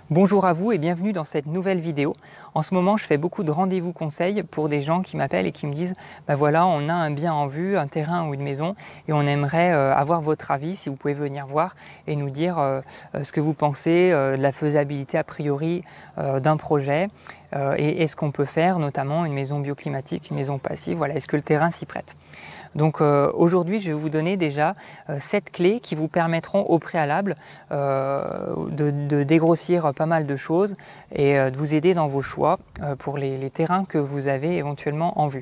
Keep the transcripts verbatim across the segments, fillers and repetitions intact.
Bonjour à vous et bienvenue dans cette nouvelle vidéo. En ce moment, je fais beaucoup de rendez-vous conseils pour des gens qui m'appellent et qui me disent bah voilà, on a un bien en vue, un terrain ou une maison et on aimerait euh, avoir votre avis, si vous pouvez venir voir et nous dire euh, ce que vous pensez euh, de la faisabilité a priori euh, d'un projet euh, et est-ce qu'on peut faire notamment une maison bioclimatique, une maison passive, voilà, est-ce que le terrain s'y prête? Donc euh, aujourd'hui, je vais vous donner déjà euh, sept clés qui vous permettront au préalable euh, de, de dégrossir pas mal de choses et euh, de vous aider dans vos choix euh, pour les, les terrains que vous avez éventuellement en vue.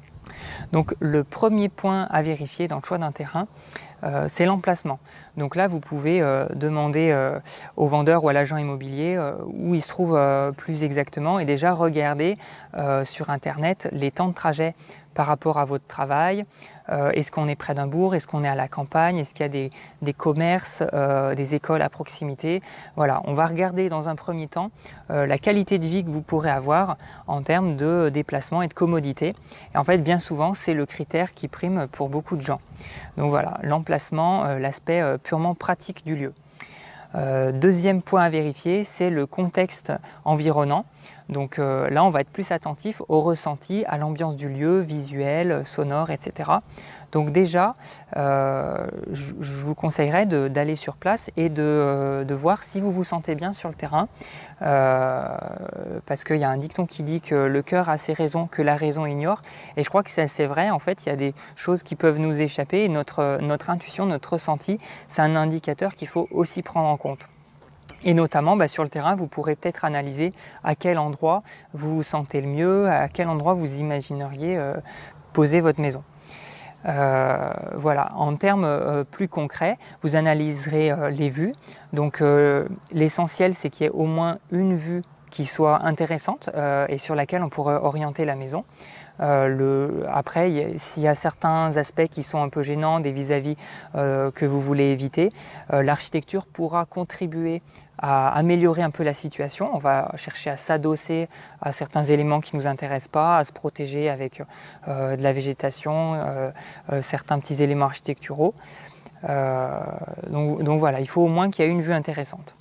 Donc le premier point à vérifier dans le choix d'un terrain, euh, c'est l'emplacement. Donc là, vous pouvez euh, demander euh, au vendeur ou à l'agent immobilier euh, où il se trouve euh, plus exactement et déjà regarder euh, sur Internet les temps de trajet par rapport à votre travail. Euh, est-ce qu'on est près d'un bourg? Est-ce qu'on est à la campagne? Est-ce qu'il y a des, des commerces, euh, des écoles à proximité? Voilà, on va regarder dans un premier temps euh, la qualité de vie que vous pourrez avoir en termes de déplacement et de commodité. Et en fait, bien souvent, c'est le critère qui prime pour beaucoup de gens. Donc voilà, l'emplacement, euh, l'aspect euh, purement pratique du lieu. Euh, deuxième point à vérifier, c'est le contexte environnant. Donc euh, là, on va être plus attentif au ressenti, à l'ambiance du lieu, visuel, sonore, et cetera. Donc déjà, euh, je, je vous conseillerais d'aller sur place et de, euh, de voir si vous vous sentez bien sur le terrain. Euh, parce qu'il y a un dicton qui dit que le cœur a ses raisons que la raison ignore. Et je crois que c'est assez vrai. En fait, il y a des choses qui peuvent nous échapper. Et notre, notre intuition, notre ressenti, c'est un indicateur qu'il faut aussi prendre en compte. Et notamment, bah, sur le terrain, vous pourrez peut-être analyser à quel endroit vous vous sentez le mieux, à quel endroit vous imagineriez euh, poser votre maison. Euh, voilà, en termes euh, plus concrets, vous analyserez euh, les vues. Donc euh, l'essentiel, c'est qu'il y ait au moins une vue qui soit intéressante euh, et sur laquelle on pourrait orienter la maison. Euh, le, après, s'il y a certains aspects qui sont un peu gênants, des vis-à-vis euh, que vous voulez éviter, euh, l'architecture pourra contribuer à améliorer un peu la situation. On va chercher à s'adosser à certains éléments qui ne nous intéressent pas, à se protéger avec euh, de la végétation, euh, euh, certains petits éléments architecturaux. Euh, donc, donc voilà, il faut au moins qu'il y ait une vue intéressante.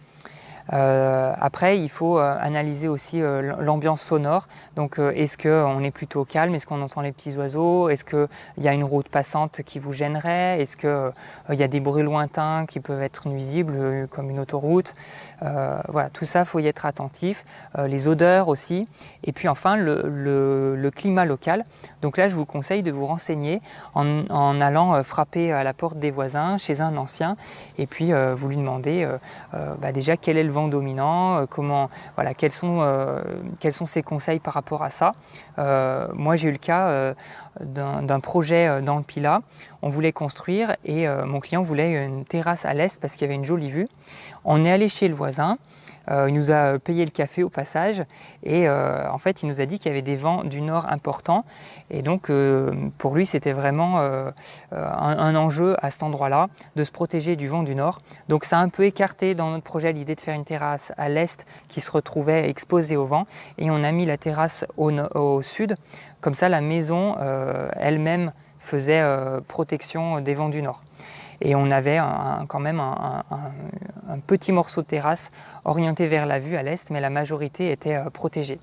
Euh, après, il faut euh, analyser aussi euh, l'ambiance sonore. Donc, euh, est-ce qu'on est plutôt calme? Est-ce qu'on entend les petits oiseaux? Est-ce qu'il y a une route passante qui vous gênerait? Est-ce qu'il euh, y a des bruits lointains qui peuvent être nuisibles, euh, comme une autoroute? euh, Voilà, tout ça, il faut y être attentif. Euh, les odeurs aussi. Et puis enfin, le, le, le climat local. Donc là, je vous conseille de vous renseigner en, en allant euh, frapper à la porte des voisins, chez un ancien, et puis euh, vous lui demandez euh, euh, bah déjà quel est le vent dominant, euh, comment, voilà, quels sont, euh, quels sont ses conseils par rapport à ça. Euh, moi, j'ai eu le cas euh, d'un projet dans le Pilat. On voulait construire et euh, mon client voulait une terrasse à l'est parce qu'il y avait une jolie vue. On est allé chez le voisin. Euh, il nous a payé le café au passage et euh, en fait il nous a dit qu'il y avait des vents du nord importants et donc euh, pour lui c'était vraiment euh, un, un enjeu à cet endroit-là de se protéger du vent du nord. Donc ça a un peu écarté dans notre projet l'idée de faire une terrasse à l'est qui se retrouvait exposée au vent et on a mis la terrasse au, au sud. Comme ça la maison euh, elle-même faisait euh, protection des vents du nord. Et on avait un, quand même un, un, un petit morceau de terrasse orienté vers la vue à l'est, mais la majorité était euh, protégée.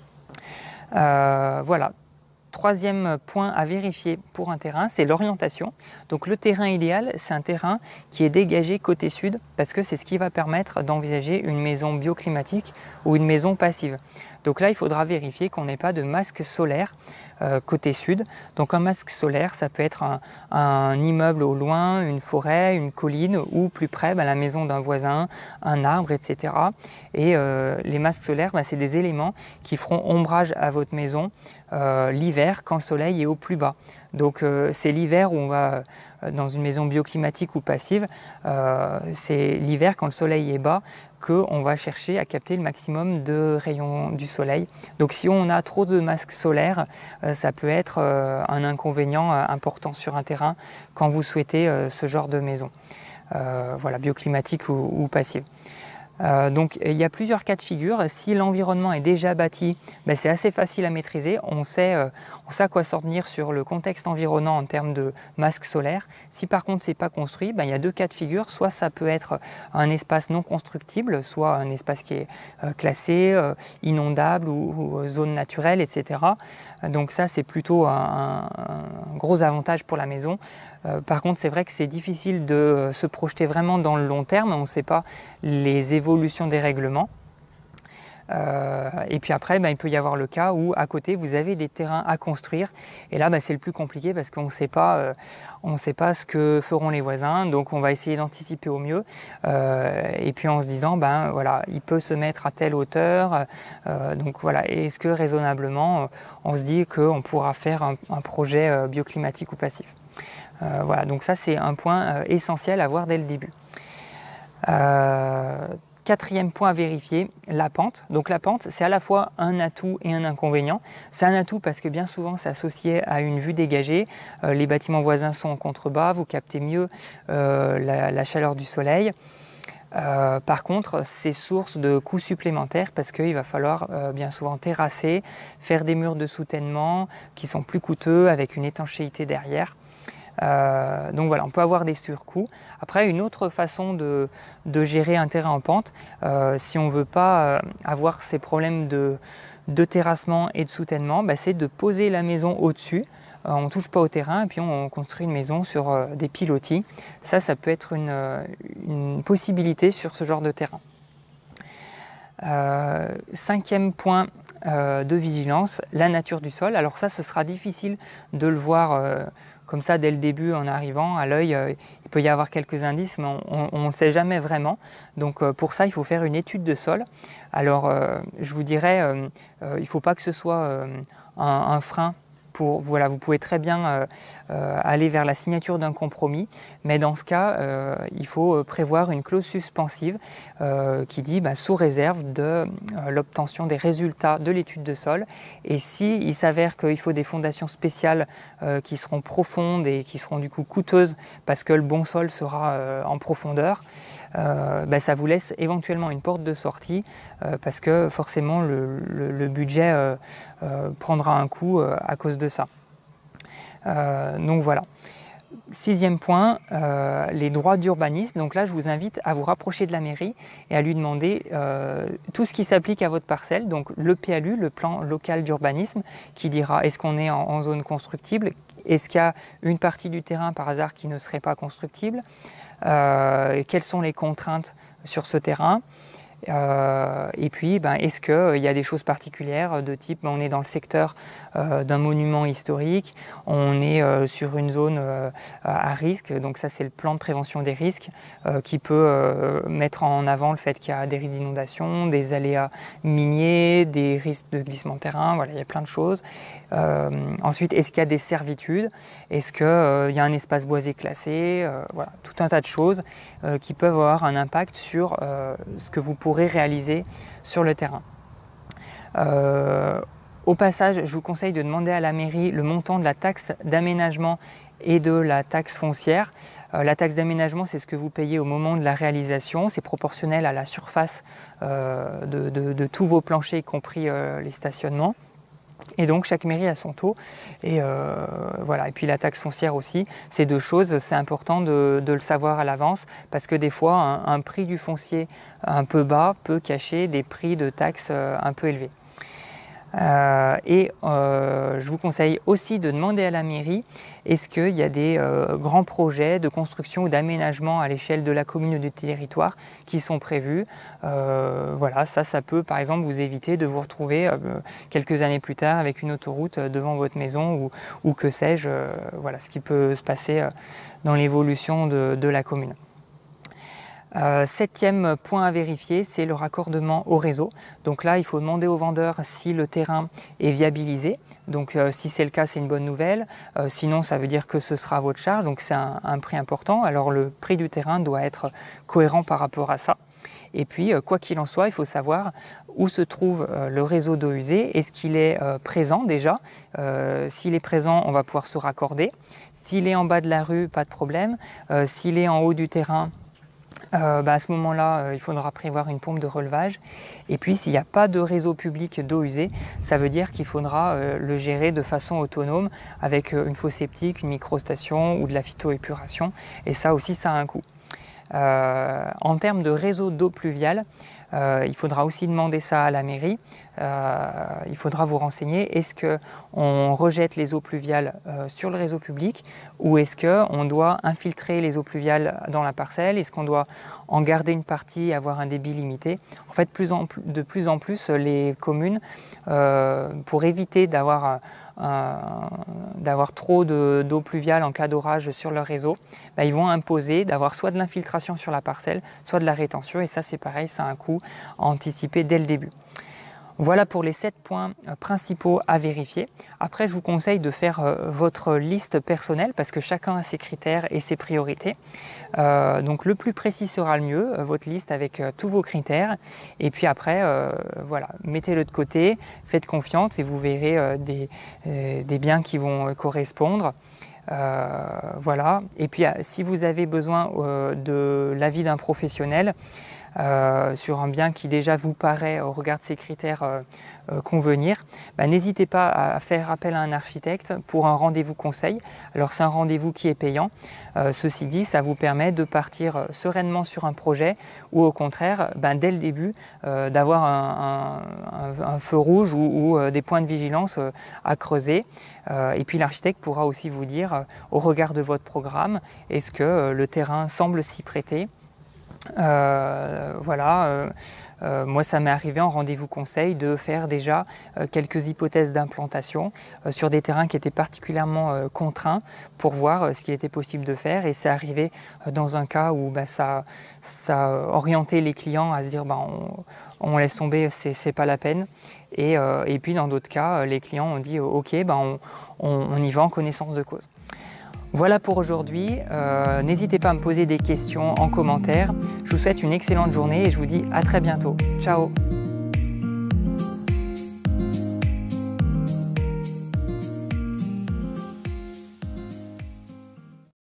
Euh, voilà. Troisième point à vérifier pour un terrain, c'est l'orientation. Donc le terrain idéal, c'est un terrain qui est dégagé côté sud, parce que c'est ce qui va permettre d'envisager une maison bioclimatique ou une maison passive. Donc là, il faudra vérifier qu'on n'ait pas de masque solaire euh, côté sud. Donc un masque solaire, ça peut être un, un immeuble au loin, une forêt, une colline ou plus près, bah, la maison d'un voisin, un arbre, et cetera. Et euh, les masques solaires, bah, c'est des éléments qui feront ombrage à votre maison euh, l'hiver quand le soleil est au plus bas. Donc euh, c'est l'hiver où on va, euh, dans une maison bioclimatique ou passive, euh, c'est l'hiver quand le soleil est bas qu'on va chercher à capter le maximum de rayons du soleil. Donc si on a trop de masques solaires, euh, ça peut être euh, un inconvénient euh, important sur un terrain quand vous souhaitez euh, ce genre de maison, euh, voilà, bioclimatique ou, ou passive. Euh, donc il y a plusieurs cas de figure. Si l'environnement est déjà bâti, ben, c'est assez facile à maîtriser. On sait, euh, on sait à quoi s'en tenir sur le contexte environnant en termes de masque solaire. Si par contre c'est pas construit, ben, il y a deux cas de figure. Soit ça peut être un espace non constructible, soit un espace qui est euh, classé, euh, inondable ou, ou zone naturelle, et cetera. Donc ça c'est plutôt un, un, un gros avantage pour la maison. Euh, par contre c'est vrai que c'est difficile de euh, se projeter vraiment dans le long terme. On ne sait pas les évolutions des règlements. Euh, et puis après, ben, il peut y avoir le cas où à côté vous avez des terrains à construire et là ben, c'est le plus compliqué parce qu'on ne sait pas, euh, on ne sait pas ce que feront les voisins, donc on va essayer d'anticiper au mieux euh, et puis en se disant ben voilà, il peut se mettre à telle hauteur, euh, donc voilà, est-ce que raisonnablement on se dit qu'on pourra faire un, un projet euh, bioclimatique ou passif. Euh, voilà, donc ça c'est un point euh, essentiel à voir dès le début. Euh, Quatrième point à vérifier, la pente. Donc la pente, c'est à la fois un atout et un inconvénient. C'est un atout parce que bien souvent c'est associé à une vue dégagée. Euh, les bâtiments voisins sont en contrebas, vous captez mieux euh, la, la chaleur du soleil. Euh, par contre, c'est source de coûts supplémentaires parce qu'il va falloir euh, bien souvent terrasser, faire des murs de soutènement qui sont plus coûteux avec une étanchéité derrière. Euh, donc voilà, on peut avoir des surcoûts. Après, une autre façon de, de gérer un terrain en pente, euh, si on ne veut pas euh, avoir ces problèmes de, de terrassement et de soutènement, bah, c'est de poser la maison au-dessus. Euh, on ne touche pas au terrain et puis on, on construit une maison sur euh, des pilotis. Ça, ça peut être une, une possibilité sur ce genre de terrain. Euh, cinquième point euh, de vigilance, la nature du sol. Alors ça, ce sera difficile de le voir euh, comme ça dès le début en arrivant à l'œil. Euh, il peut y avoir quelques indices, mais on ne le sait jamais vraiment. Donc euh, pour ça, il faut faire une étude de sol. Alors euh, je vous dirais, euh, euh, il ne faut pas que ce soit euh, un, un frein. Pour, voilà, vous pouvez très bien euh, euh, aller vers la signature d'un compromis, mais dans ce cas, euh, il faut prévoir une clause suspensive euh, qui dit bah, sous réserve de euh, l'obtention des résultats de l'étude de sol. Et si il s'avère qu'il faut des fondations spéciales euh, qui seront profondes et qui seront du coup coûteuses parce que le bon sol sera euh, en profondeur, Euh, ben, ça vous laisse éventuellement une porte de sortie euh, parce que forcément le, le, le budget euh, euh, prendra un coup euh, à cause de ça. Euh, donc voilà. Sixième point, euh, les droits d'urbanisme. Donc là, je vous invite à vous rapprocher de la mairie et à lui demander euh, tout ce qui s'applique à votre parcelle. Donc le P L U, le plan local d'urbanisme, qui dira est-ce qu'on est en, en zone constructible, est-ce qu'il y a une partie du terrain par hasard qui ne serait pas constructible, euh, quelles sont les contraintes sur ce terrain. Euh, et puis, ben, est-ce qu'il euh, y a des choses particulières de type, ben, on est dans le secteur euh, d'un monument historique, on est euh, sur une zone euh, à risque, donc ça c'est le plan de prévention des risques euh, qui peut euh, mettre en avant le fait qu'il y a des risques d'inondation, des aléas miniers, des risques de glissement de terrain, voilà, il y a plein de choses. Euh, ensuite, est-ce qu'il y a des servitudes? Est-ce qu'il euh, y a un espace boisé classé? euh, Voilà, tout un tas de choses euh, qui peuvent avoir un impact sur euh, ce que vous pourrez réaliser sur le terrain. Euh, au passage, je vous conseille de demander à la mairie le montant de la taxe d'aménagement et de la taxe foncière. Euh, la taxe d'aménagement, c'est ce que vous payez au moment de la réalisation. C'est proportionnel à la surface euh, de, de, de tous vos planchers, y compris euh, les stationnements. Et donc chaque mairie a son taux et euh, voilà. Et puis la taxe foncière aussi, ces deux choses, c'est important de, de le savoir à l'avance parce que des fois un, un prix du foncier un peu bas peut cacher des prix de taxes un peu élevés. Euh, et euh, je vous conseille aussi de demander à la mairie est-ce qu'il y a des euh, grands projets de construction ou d'aménagement à l'échelle de la commune ou du territoire qui sont prévus. Euh, voilà, ça, ça peut par exemple vous éviter de vous retrouver euh, quelques années plus tard avec une autoroute devant votre maison ou, ou que sais-je, euh, voilà ce qui peut se passer euh, dans l'évolution de, de la commune. Euh, septième point à vérifier, c'est le raccordement au réseau. Donc là, il faut demander au vendeur si le terrain est viabilisé. Donc euh, si c'est le cas, c'est une bonne nouvelle. Euh, sinon, ça veut dire que ce sera à votre charge. Donc c'est un, un prix important. Alors le prix du terrain doit être cohérent par rapport à ça. Et puis, euh, quoi qu'il en soit, il faut savoir où se trouve euh, le réseau d'eau usée. Est-ce qu'il est euh, présent déjà? euh, S'il est présent, on va pouvoir se raccorder. S'il est en bas de la rue, pas de problème. Euh, S'il est en haut du terrain, Euh, bah à ce moment-là, euh, il faudra prévoir une pompe de relevage. Et puis, s'il n'y a pas de réseau public d'eau usée, ça veut dire qu'il faudra euh, le gérer de façon autonome avec euh, une fosse septique, une microstation ou de la phytoépuration. Et ça aussi, ça a un coût. Euh, en termes de réseau d'eau pluviale, euh, il faudra aussi demander ça à la mairie. Euh, il faudra vous renseigner, est-ce qu'on rejette les eaux pluviales euh, sur le réseau public ou est-ce qu'on doit infiltrer les eaux pluviales dans la parcelle? Est-ce qu'on doit en garder une partie et avoir un débit limité? En fait, plus en, de plus en plus, les communes, euh, pour éviter d'avoir Euh, d'avoir trop d'eau pluviale en cas d'orage sur leur réseau, bah, ils vont imposer d'avoir soit de l'infiltration sur la parcelle, soit de la rétention, et ça c'est pareil, ça a un coût à anticiper dès le début. Voilà pour les sept points principaux à vérifier. Après, je vous conseille de faire euh, votre liste personnelle parce que chacun a ses critères et ses priorités. Euh, donc le plus précis sera le mieux, euh, votre liste avec euh, tous vos critères. Et puis après, euh, voilà, mettez-le de côté, faites confiance et vous verrez euh, des, euh, des biens qui vont correspondre. Euh, voilà. Et puis si vous avez besoin euh, de l'avis d'un professionnel, Euh, sur un bien qui déjà vous paraît, au regard de ces critères, euh, euh, convenir, bah, n'hésitez pas à faire appel à un architecte pour un rendez-vous conseil. Alors c'est un rendez-vous qui est payant. Euh, ceci dit, ça vous permet de partir sereinement sur un projet ou au contraire, bah, dès le début, euh, d'avoir un, un, un feu rouge ou, ou euh, des points de vigilance euh, à creuser. Euh, et puis l'architecte pourra aussi vous dire, euh, au regard de votre programme, est-ce que euh, le terrain semble s'y prêter? Euh, voilà, euh, euh, moi ça m'est arrivé en rendez-vous conseil de faire déjà euh, quelques hypothèses d'implantation euh, sur des terrains qui étaient particulièrement euh, contraints pour voir euh, ce qu'il était possible de faire, et c'est arrivé euh, dans un cas où bah, ça, ça orientait les clients à se dire bah, on, on laisse tomber, c'est pas la peine. Et, euh, et puis dans d'autres cas, les clients ont dit ok, bah, on, on, on y va en connaissance de cause. Voilà pour aujourd'hui, euh, n'hésitez pas à me poser des questions en commentaire. Je vous souhaite une excellente journée et je vous dis à très bientôt. Ciao!